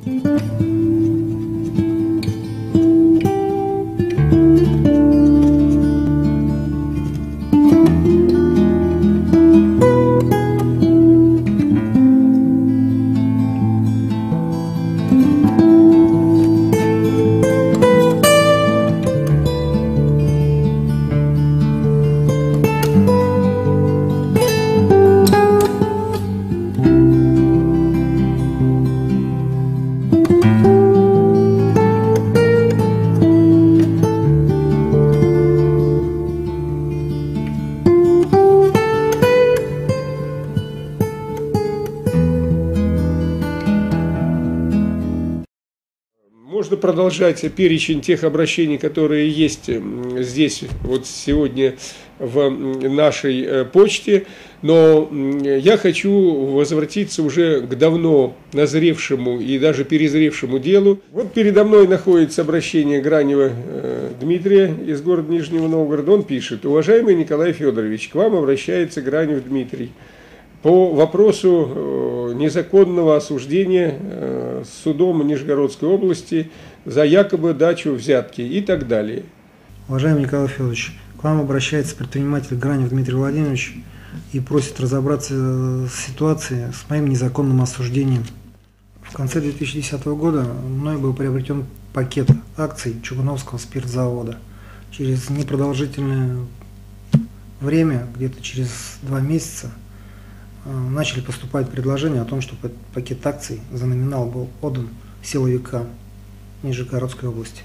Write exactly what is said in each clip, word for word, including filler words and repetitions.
Можно продолжать перечень тех обращений, которые есть здесь вот сегодня в нашей почте, но я хочу возвратиться уже к давно назревшему и даже перезревшему делу. Вот передо мной находится обращение Гранева Дмитрия из города Нижнего Новгорода. Он пишет: «Уважаемый Николай Федорович, к вам обращается Гранев Дмитрий по вопросу незаконного осуждения судом Нижегородской области за якобы дачу взятки» и так далее. Уважаемый Николай Федорович, к вам обращается предприниматель Гранев Дмитрий Владимирович и просит разобраться с ситуацией с моим незаконным осуждением. В конце две тысячи десятого года мной был приобретен пакет акций Чугуновского спиртзавода. Через непродолжительное время, где-то через два месяца, начали поступать предложения о том, что пакет акций за номинал был отдан силовикам Нижегородской области.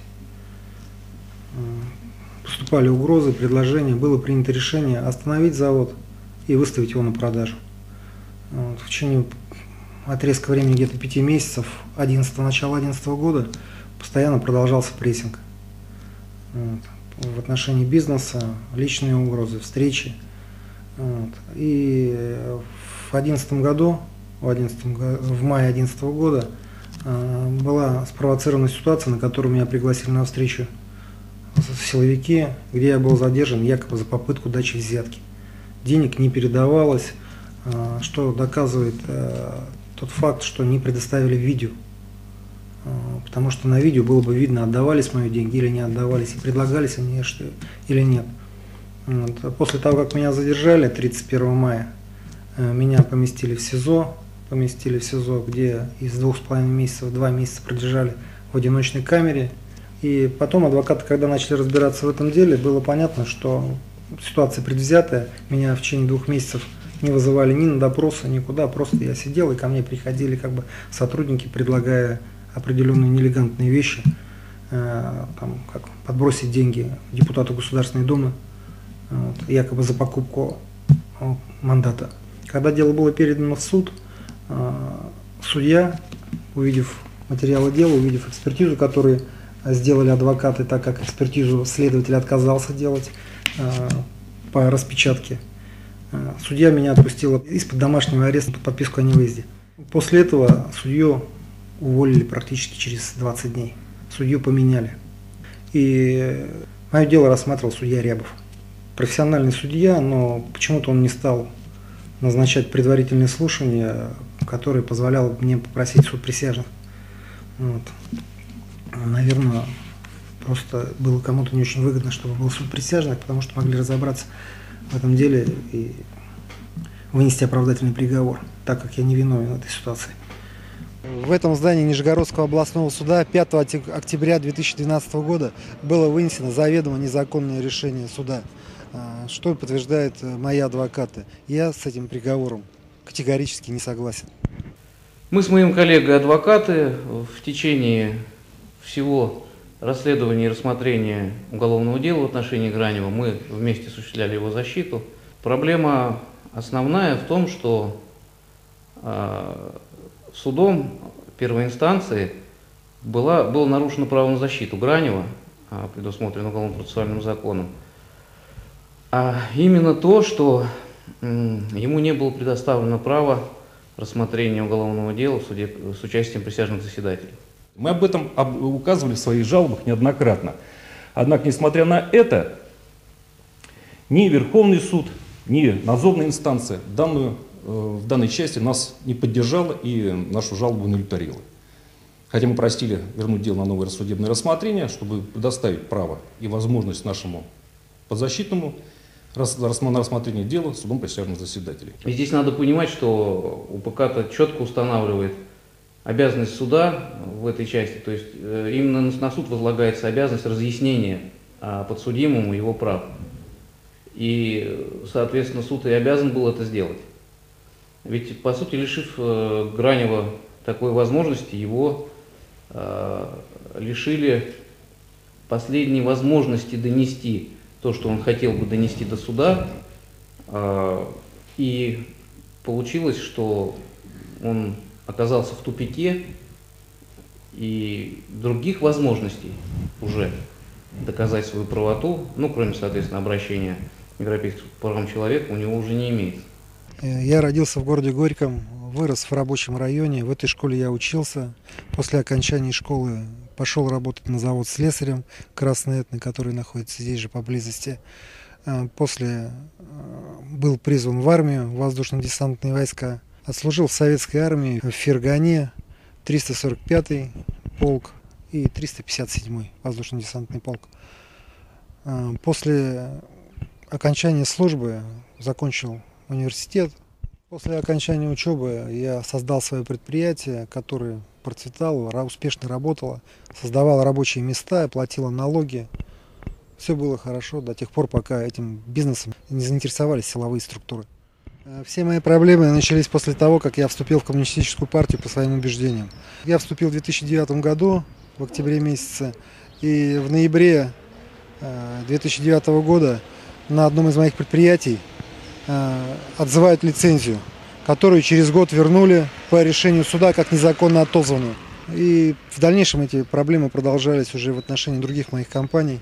Поступали угрозы, предложения, было принято решение остановить завод и выставить его на продажу. Вот. В течение отрезка времени где-то пяти месяцев, одиннадцатого, начала две тысячи одиннадцатого года, постоянно продолжался прессинг. Вот. В отношении бизнеса, личные угрозы, встречи. Вот. И в две тысячи одиннадцатом году, в, одиннадцатом, в мае две тысячи одиннадцатого года, была спровоцирована ситуация, на которую меня пригласили на встречу силовики, где я был задержан якобы за попытку дачи взятки. Денег не передавалось, что доказывает тот факт, что не предоставили видео. Потому что на видео было бы видно, отдавались мои деньги или не отдавались, и предлагались они что, или нет. Вот. После того, как меня задержали тридцать первого мая, меня поместили в СИЗО, поместили в СИЗО, где из двух с половиной месяцев два месяца продержали в одиночной камере. И потом адвокаты, когда начали разбираться в этом деле, было понятно, что ситуация предвзятая. Меня в течение двух месяцев не вызывали ни на допросы, никуда. Просто я сидел, и ко мне приходили как бы сотрудники, предлагая определенные нелегантные вещи, э, там, как подбросить деньги депутату Государственной Думы, вот, якобы за покупку э, мандата. Когда дело было передано в суд, э, судья, увидев материалы дела, увидев экспертизу, которую сделали адвокаты, так как экспертизу следователь отказался делать э, по распечатке, э, судья меня отпустила из-под домашнего ареста под подписку о невыезде. После этого судью уволили практически через двадцать дней. Судью поменяли. И мое дело рассматривал судья Рябов. Профессиональный судья, но почему-то он не стал назначать предварительные слушания, которые позволял мне попросить суд присяжных. Вот. Наверное, просто было кому-то не очень выгодно, чтобы был суд присяжных, потому что могли разобраться в этом деле и вынести оправдательный приговор, так как я не виновен в этой ситуации. В этом здании Нижегородского областного суда пятого октября две тысячи двенадцатого года было вынесено заведомо незаконное решение суда, что подтверждают мои адвокаты. Я с этим приговором категорически не согласен. Мы с моим коллегой адвокаты в течение всего расследования и рассмотрения уголовного дела в отношении Гранева мы вместе осуществляли его защиту. Проблема основная в том, что э, судом первой инстанции была, было нарушено право на защиту Гранева, э, предусмотрено Уголовно-процессуальным законом. А именно то, что э, ему не было предоставлено право рассмотрения уголовного дела в суде с участием присяжных заседателей. Мы об этом указывали в своих жалобах неоднократно. Однако, несмотря на это, ни Верховный суд, ни надзорная инстанция данную, в данной части нас не поддержала и нашу жалобу удовлетворила. Хотя мы просили вернуть дело на новое судебное рассмотрение, чтобы предоставить право и возможность нашему подзащитному на рассмотрение дела судом присяжных заседателей. И здесь надо понимать, что УПК-то четко устанавливает обязанность суда в этой части, то есть именно на суд возлагается обязанность разъяснения подсудимому его прав. И, соответственно, суд и обязан был это сделать. Ведь, по сути, лишив Гранева такой возможности, его лишили последней возможности донести то, что он хотел бы донести до суда, и получилось, что он оказался в тупике, и других возможностей уже доказать свою правоту, ну, кроме, соответственно, обращения к Европейскому суду по правам человека, у него уже не имеется. Я родился в городе Горьком, вырос в рабочем районе, в этой школе я учился. После окончания школы пошел работать на завод слесарем Красной Этны, который находится здесь же поблизости. После был призван в армию, в воздушно-десантные войска. Отслужил в советской армии в Фергане, триста сорок пятый полк и триста пятьдесят седьмой воздушно-десантный полк. После окончания службы закончил университет. После окончания учебы я создал свое предприятие, которое процветало, успешно работало, создавало рабочие места, платило налоги. Все было хорошо до тех пор, пока этим бизнесом не заинтересовались силовые структуры. Все мои проблемы начались после того, как я вступил в коммунистическую партию по своим убеждениям. Я вступил в две тысячи девятом году, в октябре месяце, и в ноябре две тысячи девятого года на одном из моих предприятий отзывают лицензию, которую через год вернули по решению суда как незаконно отозванную. И в дальнейшем эти проблемы продолжались уже в отношении других моих компаний.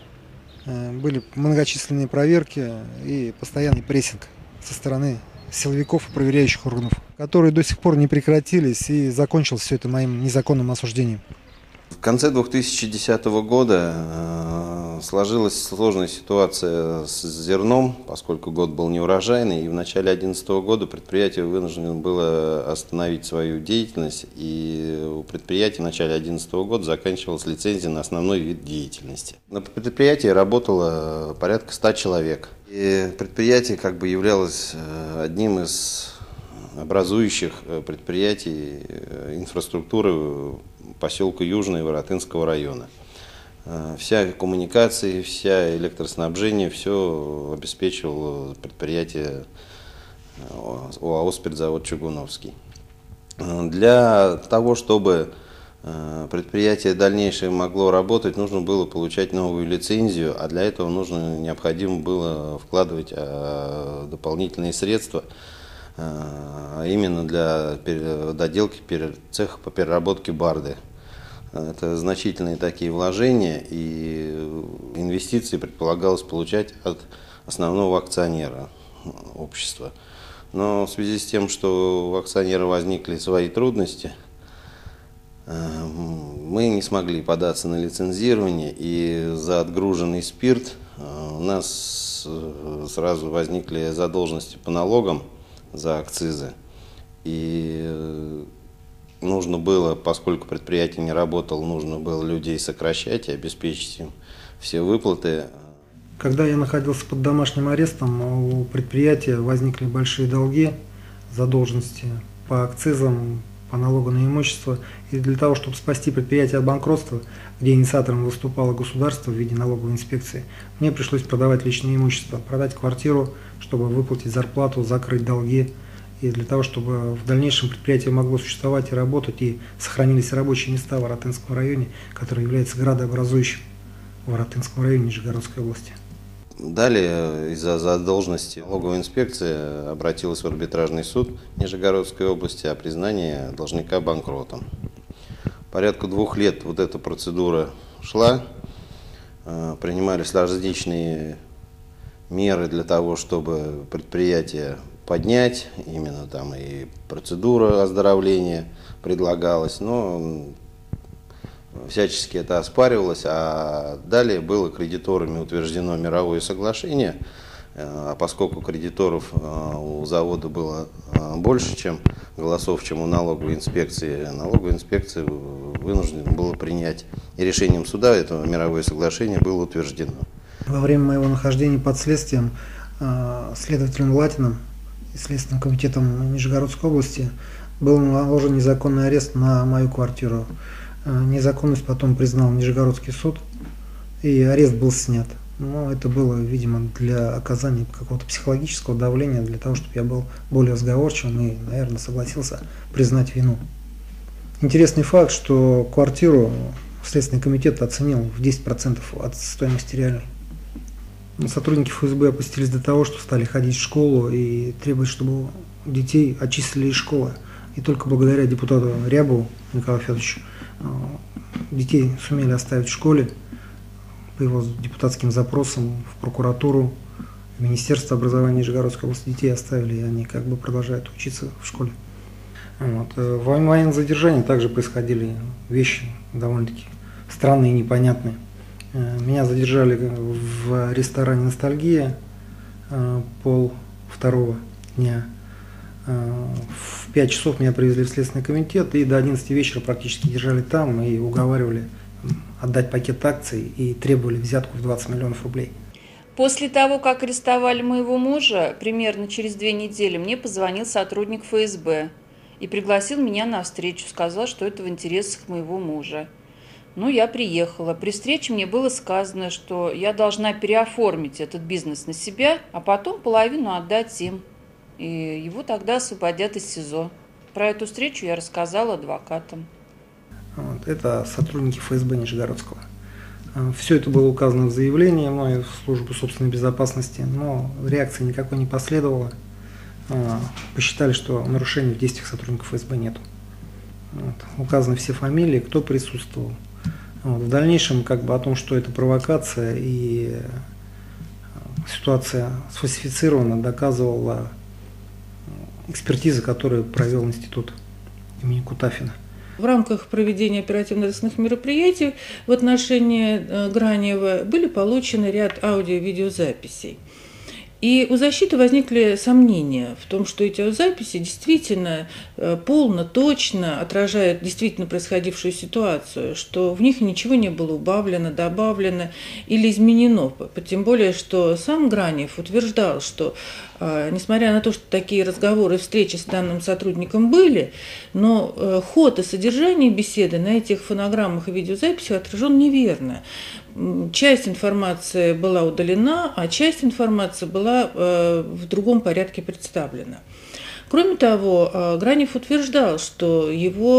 Были многочисленные проверки и постоянный прессинг со стороны силовиков и проверяющих органов, которые до сих пор не прекратились, и закончилось все это моим незаконным осуждением. В конце две тысячи десятого года сложилась сложная ситуация с зерном, поскольку год был неурожайный, и в начале две тысячи одиннадцатого года предприятие вынуждено было остановить свою деятельность, и у предприятия в начале две тысячи одиннадцатого года заканчивалась лицензия на основной вид деятельности. На предприятии работало порядка ста человек, и предприятие как бы являлось одним из образующих предприятий инфраструктуры поселка Южный Воротынского района. Вся коммуникация, вся электроснабжение, все обеспечивало предприятие ОАО «Спиртзавод Чугуновский». Для того, чтобы предприятие дальнейшее могло работать, нужно было получать новую лицензию, а для этого нужно, необходимо было вкладывать дополнительные средства, а именно для доделки цеха по переработке барды. Это значительные такие вложения, и инвестиции предполагалось получать от основного акционера общества. Но в связи с тем, что у акционера возникли свои трудности, мы не смогли податься на лицензирование, и за отгруженный спирт у нас сразу возникли задолженности по налогам за акцизы. И нужно было, поскольку предприятие не работало, нужно было людей сокращать и обеспечить им все выплаты. Когда я находился под домашним арестом, у предприятия возникли большие долги, задолженности по акцизам, по налогу на имущество. И для того, чтобы спасти предприятие от банкротства, где инициатором выступало государство в виде налоговой инспекции, мне пришлось продавать личное имущество, продать квартиру, чтобы выплатить зарплату, закрыть долги. И для того, чтобы в дальнейшем предприятие могло существовать и работать, и сохранились рабочие места в Воротынском районе, который является градообразующим в Воротынском районе Нижегородской области. Далее из-за задолженности налоговая инспекция обратилась в арбитражный суд Нижегородской области о признании должника банкротом. Порядка двух лет вот эта процедура шла, принимались различные меры для того, чтобы предприятие поднять, именно там и процедура оздоровления предлагалась, но всячески это оспаривалось, а далее было кредиторами утверждено мировое соглашение, а поскольку кредиторов у завода было больше, чем голосов, чем у налоговой инспекции, налоговая инспекция вынуждено было принять. И решением суда это мировое соглашение было утверждено. Во время моего нахождения под следствием следователем Латиным и Следственным комитетом Нижегородской области был наложен незаконный арест на мою квартиру. Незаконность потом признал Нижегородский суд, и арест был снят. Но это было, видимо, для оказания какого-то психологического давления, для того, чтобы я был более разговорчивым и, наверное, согласился признать вину. Интересный факт, что квартиру Следственный комитет оценил в десять процентов от стоимости реальной. Сотрудники эф эс бэ опустились до того, что стали ходить в школу и требовать, чтобы детей отчислили из школы. И только благодаря депутату Рябову Николаю Федоровичу детей сумели оставить в школе. По его депутатским запросам в прокуратуру, в Министерство образования Нижегородской области детей оставили, и они как бы продолжают учиться в школе. Вот. В военном задержании также происходили вещи довольно-таки странные и непонятные. Меня задержали в ресторане «Ностальгия» пол второго дня. В пять часов меня привезли в Следственный комитет, и до одиннадцати вечера практически держали там и уговаривали отдать пакет акций и требовали взятку в двадцать миллионов рублей. После того, как арестовали моего мужа, примерно через две недели мне позвонил сотрудник эф эс бэ и пригласил меня на встречу, сказал, что это в интересах моего мужа. Ну, я приехала. При встрече мне было сказано, что я должна переоформить этот бизнес на себя, а потом половину отдать им. И его тогда освободят из СИЗО. Про эту встречу я рассказала адвокатам. Вот, это сотрудники эф эс бэ Нижегородского. Все это было указано в заявлении мной в службу собственной безопасности, но реакции никакой не последовало. Посчитали, что нарушений в действиях сотрудников эф эс бэ нет. Вот, указаны все фамилии, кто присутствовал. Вот, в дальнейшем как бы о том, что это провокация и ситуация сфальсифицирована, доказывала экспертиза, которую провел институт имени Кутафина. В рамках проведения оперативно-розыскных мероприятий в отношении Гранева были получены ряд аудио- и видеозаписей. И у защиты возникли сомнения в том, что эти записи действительно полно, точно отражают действительно происходившую ситуацию, что в них ничего не было убавлено, добавлено или изменено. Тем более, что сам Гранев утверждал, что несмотря на то, что такие разговоры и встречи с данным сотрудником были, но ход и содержание беседы на этих фонограммах и видеозаписях отражен неверно. Часть информации была удалена, а часть информации была в другом порядке представлена. Кроме того, Гранев утверждал, что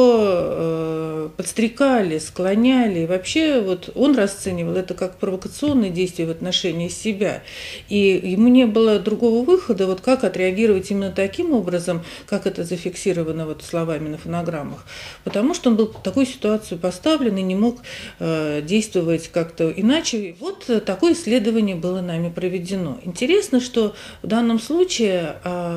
его подстрекали, склоняли, и вообще вот он расценивал это как провокационные действия в отношении себя. И ему не было другого выхода, вот как отреагировать именно таким образом, как это зафиксировано вот словами на фонограммах. Потому что он был в такую ситуацию поставлен и не мог действовать как-то иначе. Вот такое исследование было нами проведено. Интересно, что в данном случае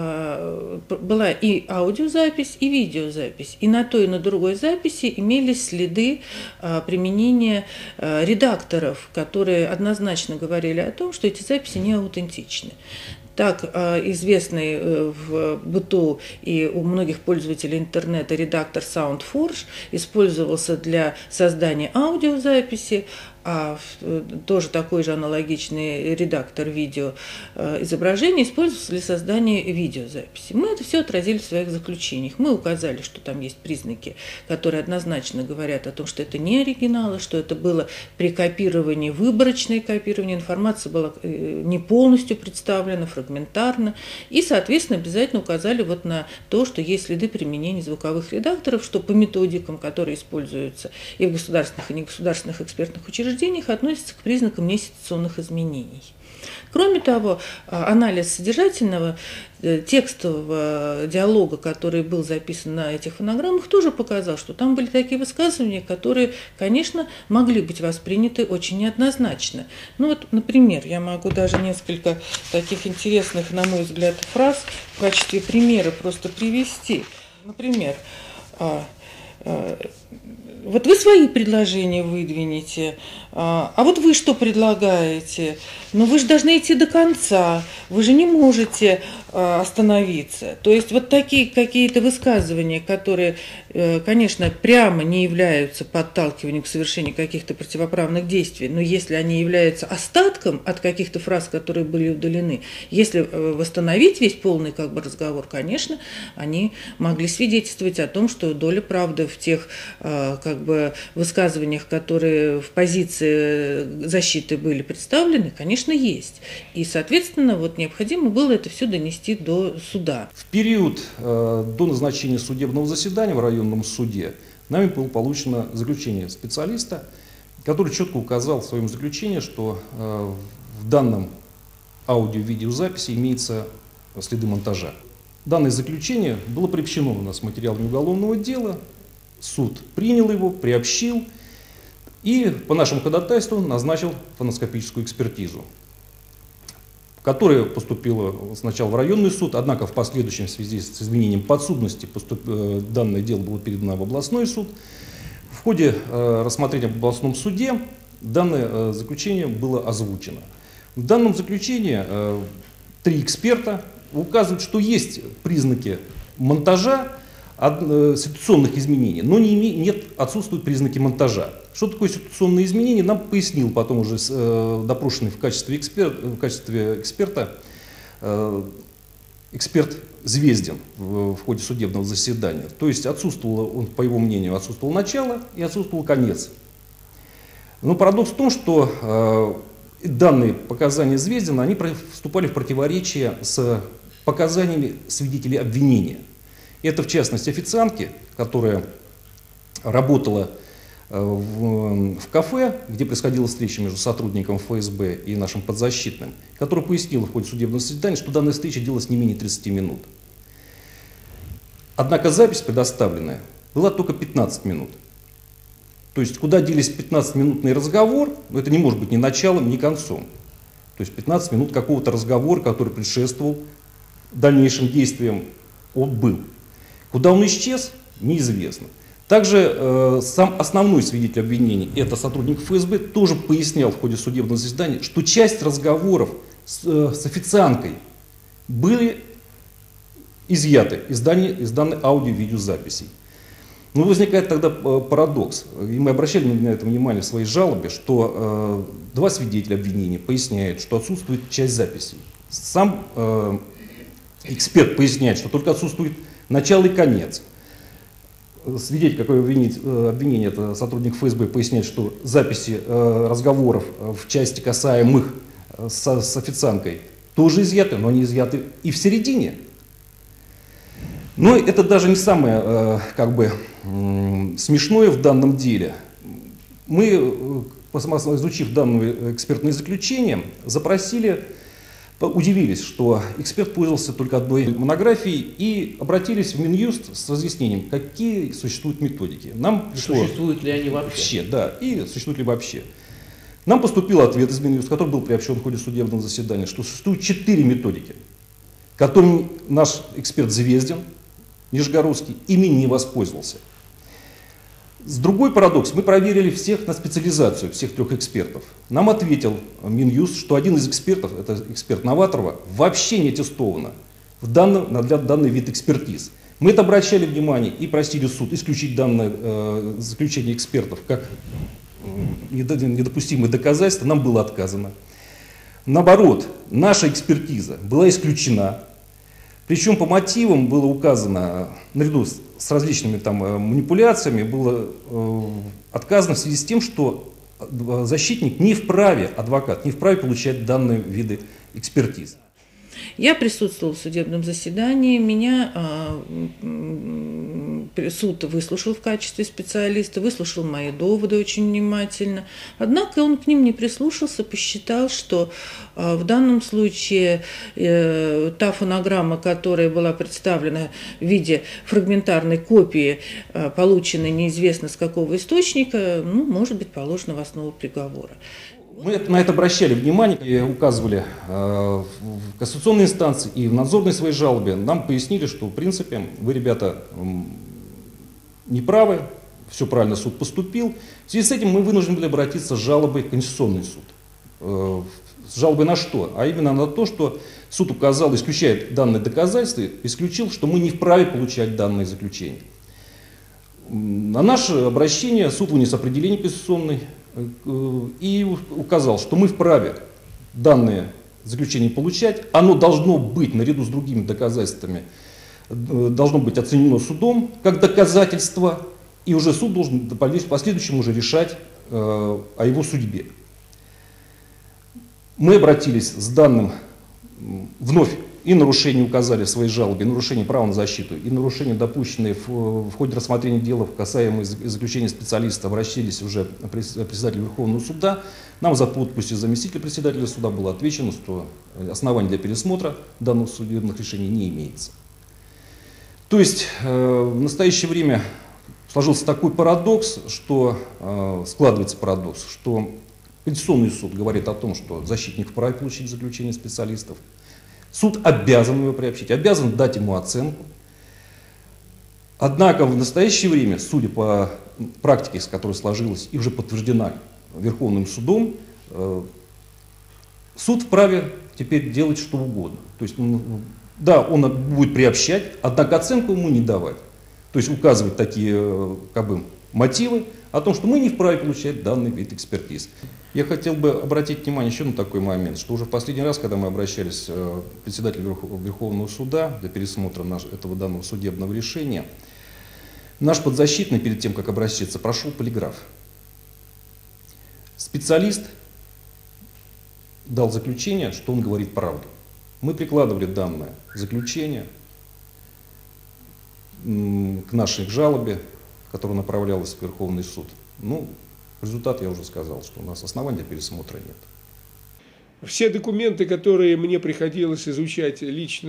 была и аудиозапись, и видеозапись. И на той, и на другой записи имелись следы а, применения а, редакторов, которые однозначно говорили о том, что эти записи не аутентичны. Так известный в быту и у многих пользователей интернета редактор SoundForge использовался для создания аудиозаписи, а тоже такой же аналогичный редактор видеоизображений использовался для создания видеозаписи. Мы это все отразили в своих заключениях. Мы указали, что там есть признаки, которые однозначно говорят о том, что это не оригиналы, что это было при копировании, выборочное копирование, информация была не полностью представлена, фрагментарно, и, соответственно, обязательно указали вот на то, что есть следы применения звуковых редакторов, что по методикам, которые используются и в государственных, и негосударственных экспертных учреждениях, относятся к признакам неситуационных изменений. Кроме того, анализ содержательного текстового диалога, который был записан на этих фонограммах, тоже показал, что там были такие высказывания, которые, конечно, могли быть восприняты очень неоднозначно. Ну вот, например, я могу даже несколько таких интересных, на мой взгляд, фраз в качестве примера просто привести. Например, вот вы свои предложения выдвинете, А вот вы что предлагаете? Ну вы же должны идти до конца, вы же не можете остановиться. То есть вот такие какие-то высказывания, которые, конечно, прямо не являются подталкиванием к совершению каких-то противоправных действий, но если они являются остатком от каких-то фраз, которые были удалены, если восстановить весь полный как бы разговор, конечно, они могли свидетельствовать о том, что доля правды в тех как бы высказываниях, которые в позиции защиты были представлены, конечно, есть. И, соответственно, вот необходимо было это все донести до суда. В период э, до назначения судебного заседания в районном суде нами было получено заключение специалиста, который четко указал в своем заключении, что э, в данном аудио-видеозаписи имеются следы монтажа. Данное заключение было приобщено у нас материалами уголовного дела, суд принял его, приобщил и по нашему ходатайству назначил фоноскопическую экспертизу, которая поступила сначала в районный суд, однако в последующем в связи с изменением подсудности поступ... данное дело было передано в областной суд. В ходе э, рассмотрения в областном суде данное э, заключение было озвучено. В данном заключении э, три эксперта указывают, что есть признаки монтажа, ситуационных изменений, но не, нет, отсутствуют признаки монтажа. Что такое ситуационные изменения, нам пояснил потом уже э, допрошенный в качестве, экспер, в качестве эксперта э, эксперт Звездин в, в ходе судебного заседания. То есть отсутствовало, он, по его мнению, отсутствовало начало и отсутствовал конец. Но парадокс в том, что э, данные показания Звездина, они вступали в противоречие с показаниями свидетелей обвинения. Это, в частности, официантки, которая работала в, в кафе, где происходила встреча между сотрудником эф эс бэ и нашим подзащитным, которая пояснила в ходе судебного заседания, что данная встреча длилась не менее тридцати минут. Однако запись предоставленная была только пятнадцать минут. То есть куда делись пятнадцатиминутный разговор, это не может быть ни началом, ни концом. То есть пятнадцать минут какого-то разговора, который предшествовал дальнейшим действиям, он был. Куда он исчез, неизвестно. Также э, сам основной свидетель обвинения, это сотрудник эф эс бэ, тоже пояснял в ходе судебного заседания, что часть разговоров с, э, с официанткой были изъяты из, данной, из данной аудио-видеозаписей. Но возникает тогда э, парадокс, и мы обращали на это внимание в своей жалобе, что э, два свидетеля обвинения поясняют, что отсутствует часть записей. Сам э, эксперт поясняет, что только отсутствует начало и конец. Свидетель, какое обвинение, обвинение это сотрудник эф эс бэ, поясняет, что записи э, разговоров в части касаемых э, с, с официанткой тоже изъяты, но они изъяты и в середине. Но это даже не самое э, как бы, э, смешное в данном деле. Мы, э, изучив данное экспертное заключение, запросили, удивились, что эксперт пользовался только одной монографией и обратились в Минюст с разъяснением, какие существуют методики. Нам пришло, существуют ли они вообще? Вообще, да, и существуют ли вообще. Нам поступил ответ из Минюст, который был приобщен в ходе судебного заседания, что существует четыре методики, которыми наш эксперт Звездин, Нижегородский, ими не воспользовался. С другой парадокс, мы проверили всех на специализацию, всех трех экспертов. Нам ответил Минюст, что один из экспертов, это эксперт Новаторова, вообще не аттестовано в данный, для данный вид экспертиз. Мы это обращали внимание и просили суд исключить данное э, заключение экспертов как э, недопустимые доказательства, нам было отказано. Наоборот, наша экспертиза была исключена. Причем по мотивам было указано, наряду с, с различными там манипуляциями, было э, отказано в связи с тем, что защитник не вправе, адвокат не вправе получать данные виды экспертиз. Я присутствовала в судебном заседании, меня э, суд выслушал в качестве специалиста, выслушал мои доводы очень внимательно. Однако он к ним не прислушался, посчитал, что э, в данном случае э, та фонограмма, которая была представлена в виде фрагментарной копии, э, полученной неизвестно с какого источника, ну, может быть положена в основу приговора. Мы на это обращали внимание и указывали э, в кассационной инстанции и в надзорной своей жалобе. Нам пояснили, что в принципе вы, ребята, э, не правы, все правильно суд поступил. В связи с этим мы вынуждены были обратиться с жалобой в Конституционный суд. С жалобой на что? А именно на то, что суд указал, исключая данные доказательства, исключил, что мы не вправе получать данные заключения. На наше обращение суд вынес определение конституционное и указал, что мы вправе данные заключения получать. Оно должно быть, наряду с другими доказательствами, должно быть оценено судом как доказательство, и уже суд должен в последующем уже решать э, о его судьбе. Мы обратились с данным вновь и нарушение указали в своей жалобе, и нарушение права на защиту, и нарушения, допущенные в, в ходе рассмотрения дела, касаемые заключения специалиста, обратились уже председателю Верховного суда. Нам за подписью заместителя председателя суда было отвечено, что оснований для пересмотра данных судебных решений не имеется. То есть э, в настоящее время сложился такой парадокс, что э, складывается парадокс, что Конституционный суд говорит о том, что защитник вправе получить заключение специалистов. Суд обязан его приобщить, обязан дать ему оценку. Однако в настоящее время, судя по практике, с которой сложилась и уже подтверждена Верховным судом, суд вправе теперь делать что угодно. То есть, да, он будет приобщать, однако оценку ему не давать. То есть указывать такие как бы, мотивы о том, что мы не вправе получать данный вид экспертиз. Я хотел бы обратить внимание еще на такой момент, что уже в последний раз, когда мы обращались к председателю Верховного суда для пересмотра этого данного судебного решения, наш подзащитный перед тем, как обращаться, прошел полиграф. Специалист дал заключение, что он говорит правду. Мы прикладывали данное заключение к нашей жалобе, которая направлялась в Верховный суд. Ну, результат я уже сказал, что у нас основания для пересмотра нет. Все документы, которые мне приходилось изучать лично,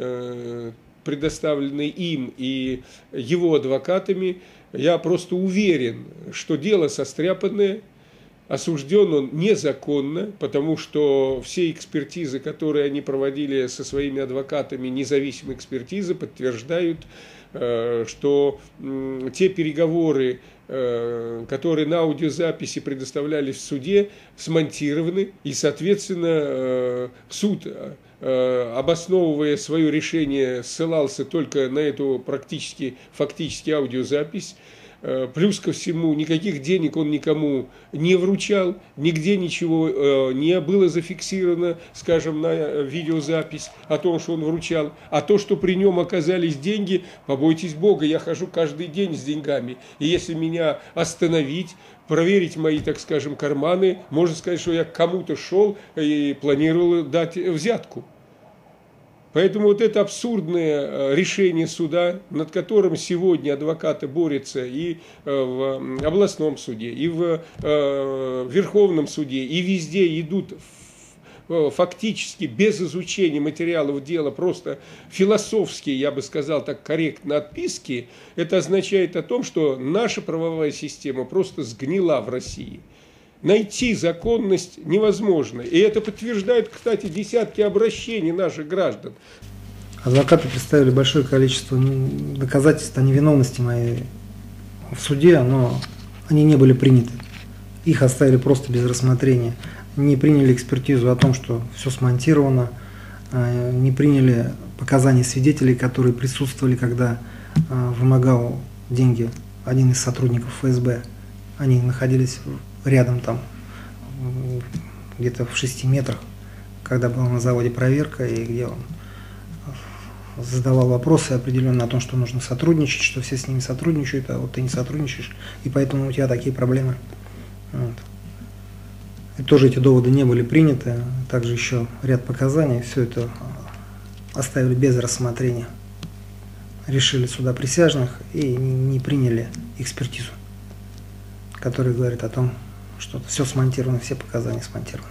э, предоставлены им и его адвокатами, я просто уверен, что дело состряпанное, осужден он незаконно, потому что все экспертизы, которые они проводили со своими адвокатами, независимые экспертизы, подтверждают, э, что э, те переговоры, которые на аудиозаписи предоставлялись в суде, смонтированы, и, соответственно, суд, обосновывая свое решение, ссылался только на эту практически, фактически аудиозапись. Плюс ко всему, никаких денег он никому не вручал, нигде ничего не было зафиксировано, скажем, на видеозапись о том, что он вручал. А то, что при нем оказались деньги, побойтесь Бога, я хожу каждый день с деньгами. И если меня остановить, проверить мои, так скажем, карманы, можно сказать, что я к кому-то шел и планировал дать взятку. Поэтому вот это абсурдное решение суда, над которым сегодня адвокаты борются и в областном суде, и в Верховном суде, и везде идут фактически без изучения материалов дела, просто философские, я бы сказал так корректно, отписки, это означает о том, что наша правовая система просто сгнила в России. Найти законность невозможно. И это подтверждают, кстати, десятки обращений наших граждан. Адвокаты представили большое количество доказательств о невиновности моей в суде, но они не были приняты. Их оставили просто без рассмотрения. Не приняли экспертизу о том, что все смонтировано, не приняли показания свидетелей, которые присутствовали, когда вымогал деньги один из сотрудников эф эс бэ. Они находились рядом там, где-то в шести метрах, когда была на заводе проверка, и где он задавал вопросы определенно о том, что нужно сотрудничать, что все с ними сотрудничают, а вот ты не сотрудничаешь, и поэтому у тебя такие проблемы. Вот. И тоже эти доводы не были приняты, также еще ряд показаний, все это оставили без рассмотрения. Решили суда присяжных и не приняли экспертизу, который говорит о том, что все смонтировано, все показания смонтированы.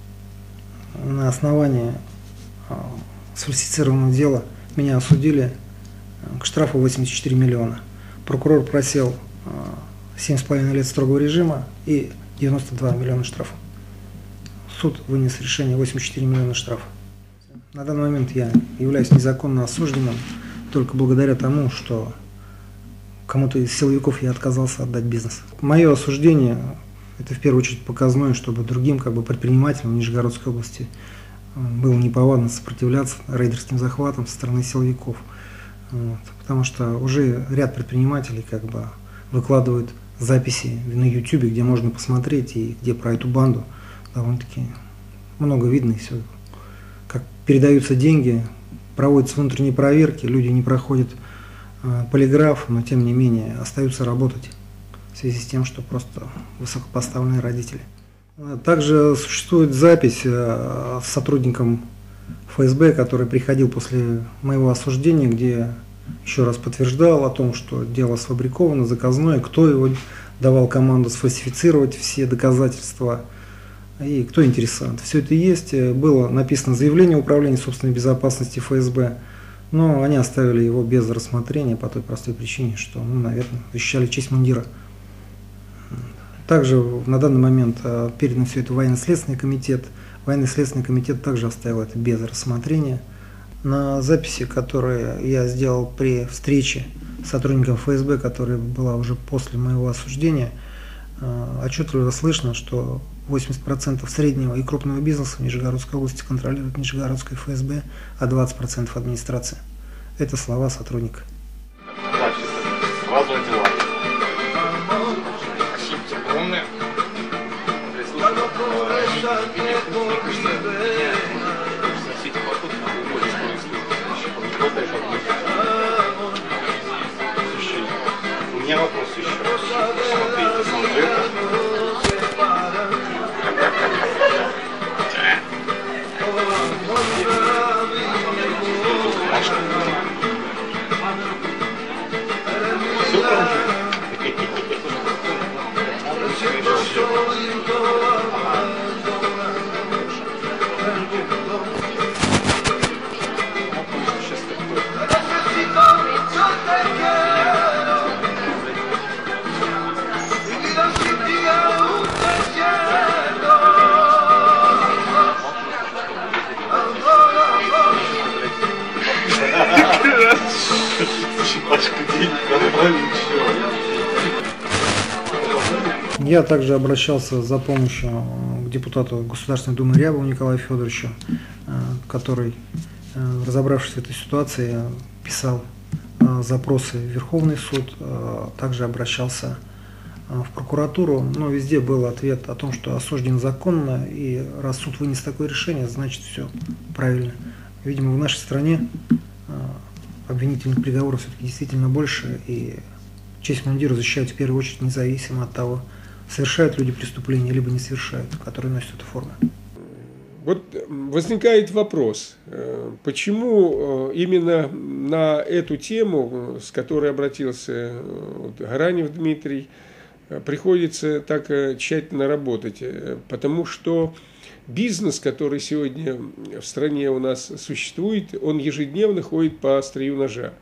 На основании э, сфальсифицированного дела меня осудили к штрафу восемьдесят четыре миллиона. Прокурор просил э, семь с половиной лет строгого режима и девяносто два миллиона штрафа. Суд вынес решение восемьдесят четыре миллиона штрафа. На данный момент я являюсь незаконно осужденным только благодаря тому, что кому-то из силовиков я отказался отдать бизнес. Мое осуждение – это в первую очередь показное, чтобы другим как бы, предпринимателям в Нижегородской области было неповадно сопротивляться рейдерским захватам со стороны силовиков. Вот. Потому что уже ряд предпринимателей как бы, выкладывают записи на ютубе, где можно посмотреть и где про эту банду довольно-таки много видно. И все. Как передаются деньги, проводятся внутренние проверки, люди не проходят э, полиграф, но тем не менее остаются работать в связи с тем, что просто высокопоставленные родители. Также существует запись э, с сотрудником эф эс бэ, который приходил после моего осуждения, где еще раз подтверждал о том, что дело сфабриковано, заказное, кто его давал команду сфальсифицировать все доказательства и кто интересант. Все это есть. Было написано заявление Управления собственной безопасности эф эс бэ, но они оставили его без рассмотрения по той простой причине, что, ну, наверное, защищали честь мундира. Также на данный момент передано все это в военно-следственный комитет. Военный следственный комитет также оставил это без рассмотрения. На записи, которые я сделал при встрече с сотрудником эф эс бэ, которая была уже после моего осуждения, отчетливо слышно, что восемьдесят процентов среднего и крупного бизнеса в Нижегородской области контролирует Нижегородская эф эс бэ, а двадцать процентов администрация. Это слова сотрудника. У меня вопрос еще. Смотрите, посмотрю это. Все правильно. Я также обращался за помощью к депутату Государственной Думы Рябову Николаю Федоровичу, который, разобравшись в этой ситуации, писал запросы в Верховный суд, также обращался в прокуратуру, но везде был ответ о том, что осужден законно, и раз суд вынес такое решение, значит все правильно. Видимо, в нашей стране обвинительных приговоров все-таки действительно больше, и честь мундира защищают в первую очередь независимо от того, совершают люди преступления, либо не совершают, которые носят эту форму. Вот возникает вопрос, почему именно на эту тему, с которой обратился Гранев Дмитрий, приходится так тщательно работать, потому что бизнес, который сегодня в стране у нас существует, он ежедневно ходит по острию ножа.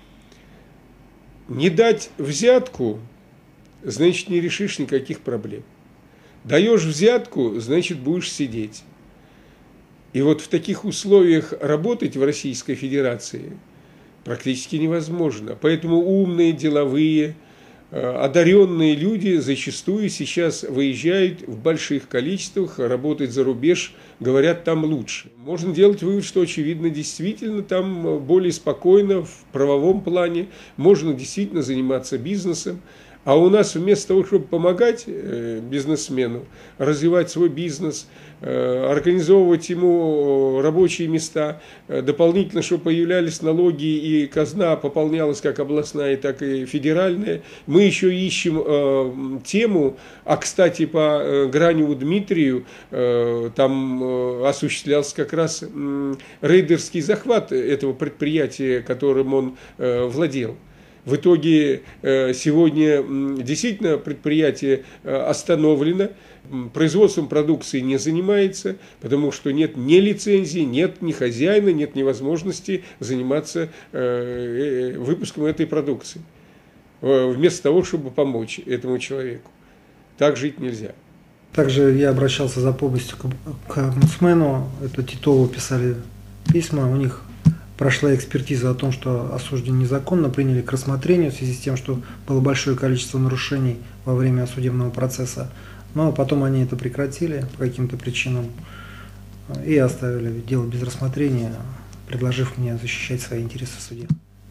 Не дать взятку, значит, не решишь никаких проблем. Даешь взятку, значит, будешь сидеть. И вот в таких условиях работать в Российской Федерации практически невозможно. Поэтому умные, деловые, одаренные люди зачастую сейчас выезжают в больших количествах, работать за рубеж, говорят, там лучше. Можно делать вывод, что, очевидно, действительно там более спокойно в правовом плане, можно действительно заниматься бизнесом. А у нас вместо того, чтобы помогать бизнесмену развивать свой бизнес, организовывать ему рабочие места, дополнительно, чтобы появлялись налоги и казна пополнялась как областная, так и федеральная, мы еще ищем тему, а, кстати, по Граневу Дмитрию там осуществлялся как раз рейдерский захват этого предприятия, которым он владел. В итоге сегодня действительно предприятие остановлено, производством продукции не занимается, потому что нет ни лицензии, нет ни хозяина, нет ни возможности заниматься выпуском этой продукции. Вместо того, чтобы помочь этому человеку. Так жить нельзя. Также я обращался за помощью к омбудсмену. Это Титову писали письма, у них прошла экспертиза о том, что осуждение незаконно, приняли к рассмотрению в связи с тем, что было большое количество нарушений во время судебного процесса. Но потом они это прекратили по каким-то причинам и оставили дело без рассмотрения, предложив мне защищать свои интересы в суде.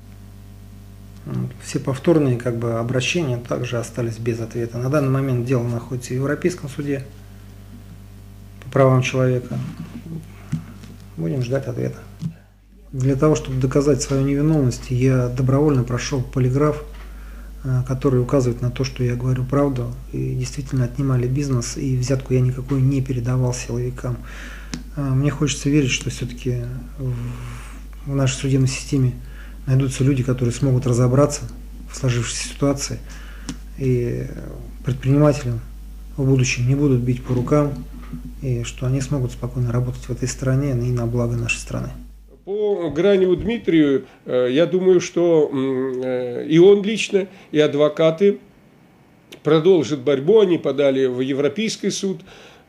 Все повторные как бы обращения также остались без ответа. На данный момент дело находится в Европейском суде по правам человека. Будем ждать ответа. Для того, чтобы доказать свою невиновность, я добровольно прошел полиграф, который указывает на то, что я говорю правду. И действительно отнимали бизнес, и взятку я никакой не передавал силовикам. Мне хочется верить, что все-таки в нашей судебной системе найдутся люди, которые смогут разобраться в сложившейся ситуации, и предпринимателям в будущем не будут бить по рукам, и что они смогут спокойно работать в этой стране и на благо нашей страны. По Граневу Дмитрию, я думаю, что и он лично, и адвокаты продолжат борьбу. Они подали в Европейский суд.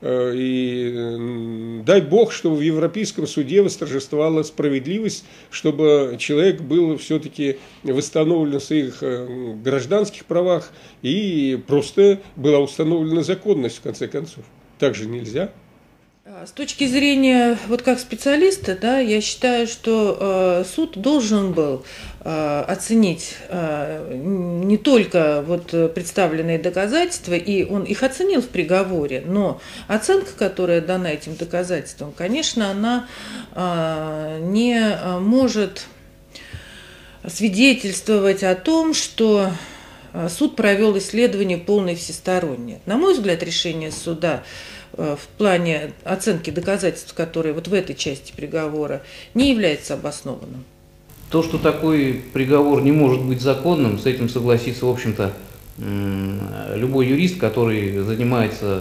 И дай Бог, чтобы в Европейском суде восторжествовала справедливость, чтобы человек был все-таки восстановлен в своих гражданских правах и просто была установлена законность в конце концов. Так же нельзя. С точки зрения, вот как специалиста, да, я считаю, что э, суд должен был э, оценить э, не только вот представленные доказательства, и он их оценил в приговоре, но оценка, которая дана этим доказательствам, конечно, она э, не может свидетельствовать о том, что суд провел исследование полное и всестороннее. На мой взгляд, решение суда в плане оценки доказательств, которые вот в этой части приговора, не является обоснованным. То, что такой приговор не может быть законным, с этим согласится, в общем-то, любой юрист, который занимается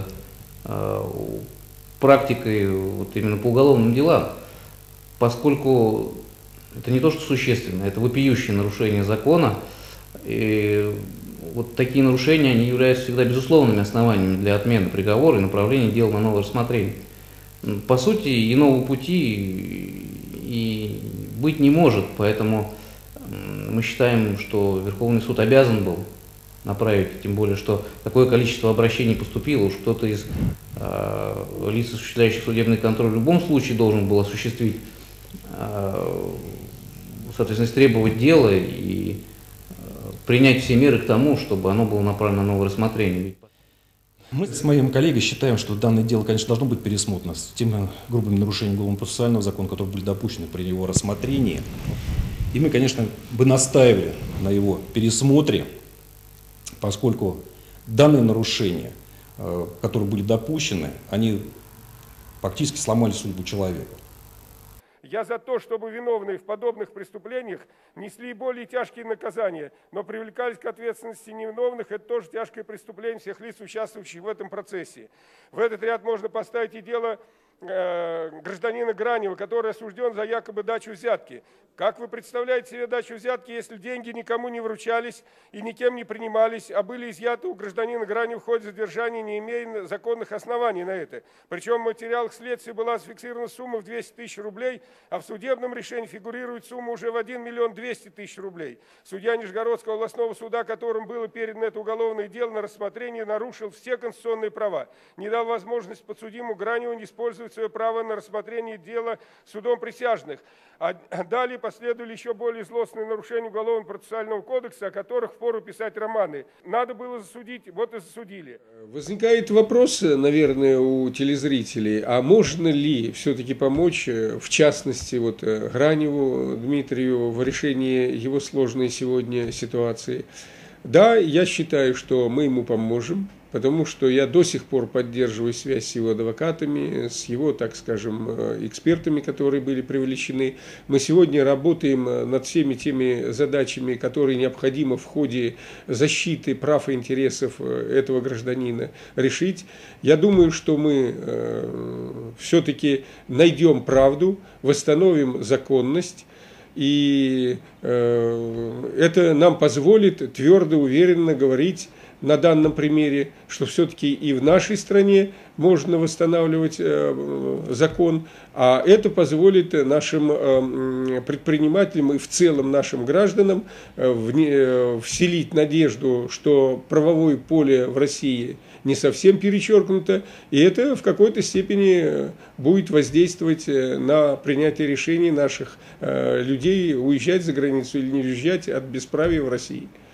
практикой вот именно по уголовным делам, поскольку это не то, что существенно, это вопиющее нарушение закона. И вот такие нарушения, они являются всегда безусловными основаниями для отмены приговора и направления дела на новое рассмотрение. По сути, иного пути и быть не может, поэтому мы считаем, что Верховный суд обязан был направить, тем более, что такое количество обращений поступило, уж кто-то из э, лиц, осуществляющих судебный контроль, в любом случае должен был осуществить, э, соответственно, требовать дела и принять все меры к тому, чтобы оно было направлено на новое рассмотрение. Мы с моим коллегой считаем, что данное дело, конечно, должно быть пересмотрено с теми грубыми нарушениями уголовно-процессуального закона, которые были допущены при его рассмотрении. И мы, конечно, бы настаивали на его пересмотре, поскольку данные нарушения, которые были допущены, они фактически сломали судьбу человека. Я за то, чтобы виновные в подобных преступлениях несли более тяжкие наказания, но привлекались к ответственности невиновных. Это тоже тяжкое преступление всех лиц, участвующих в этом процессе. В этот ряд можно поставить и дело э, гражданина Гранева, который осужден за якобы дачу взятки. Как вы представляете себе дачу взятки, если деньги никому не вручались и никем не принимались, а были изъяты у гражданина Гранева в ходе задержания, не имея законных оснований на это? Причем в материалах следствия была зафиксирована сумма в двести тысяч рублей, а в судебном решении фигурирует сумма уже в один миллион двести тысяч рублей. Судья Нижегородского областного суда, которым было передано это уголовное дело на рассмотрение, нарушил все конституционные права, не дал возможность подсудимому Граневу не использовать свое право на рассмотрение дела судом присяжных. А далее последовали еще более злостные нарушения Уголовно-процессуального кодекса, о которых впору писать романы. Надо было засудить, вот и засудили. Возникает вопрос, наверное, у телезрителей, а можно ли все-таки помочь, в частности, вот Граневу Дмитрию в решении его сложной сегодня ситуации? Да, я считаю, что мы ему поможем, потому что я до сих пор поддерживаю связь с его адвокатами, с его, так скажем, экспертами, которые были привлечены. Мы сегодня работаем над всеми теми задачами, которые необходимо в ходе защиты прав и интересов этого гражданина решить. Я думаю, что мы все-таки найдем правду, восстановим законность. И э, это нам позволит твердо, уверенно говорить на данном примере, что все-таки и в нашей стране можно восстанавливать закон, а это позволит нашим предпринимателям и в целом нашим гражданам вселить надежду, что правовое поле в России не совсем перечеркнуто, и это в какой-то степени будет воздействовать на принятие решений наших людей, уезжать за границу или не уезжать от бесправия в России.